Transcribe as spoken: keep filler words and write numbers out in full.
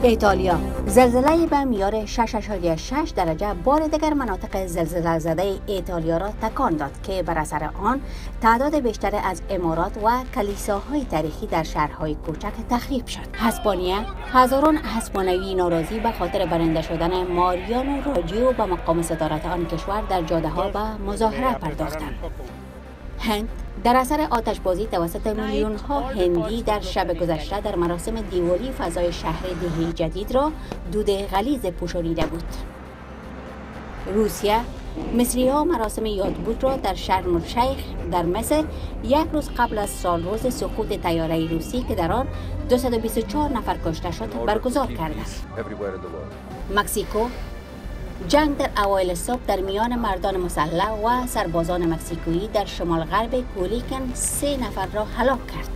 ایتالیا زلزله به میار شش اشاریه شش درجه بار دیگر مناطق زلزله زده ایتالیا را تکان داد که بر اثر آن تعداد بیشتر از عمارات و کلیساهای تاریخی در شهرهای کوچک تخریب شد. اسپانیا هزاران اسپانیایی ناراضی به خاطر برنده شدن ماریانو راجیو به مقام صدارت آن کشور در جاده ها به مظاهره پرداختند. هند در اثر آتشبازی توسط میلیون ها هندی در شب گذشته در مراسم دیوالی فضای شهر دهلی جدید را دود غلیظ پوشانیده بود. روسیه مصری ها مراسم یادبود را در شرم الشیخ در مصر یک روز قبل از سالروز سقوط طیاره روسی که در آن دویست و بیست و چهار نفر کشته شد برگزار کردند. مکزیکو جنگ در اوایل صبح در میان مردان مسلح و سربازان مکزیکویی در شمال غرب کولیکن سه نفر را هلاک کرد.